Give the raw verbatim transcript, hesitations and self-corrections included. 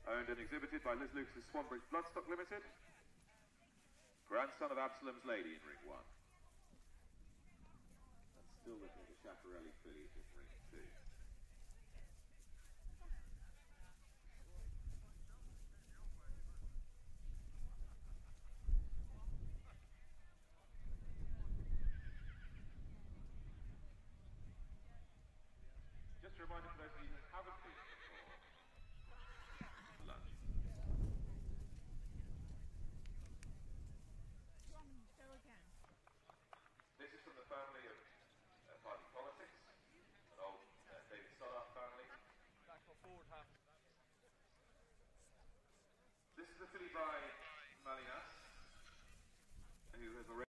Owned and exhibited by Liz Lucas's Swanbridge Bloodstock Limited. Grandson of Absalom's Lady in ring one. And still looking at the Schiaparelli fillies in ring two. Just a reminder for those of you who haven't been before, lunch. Go again. This is from the family of uh, Party Politics, an old uh, David Stoddart family. Back for forward half. This is a filly by Malinas, who has already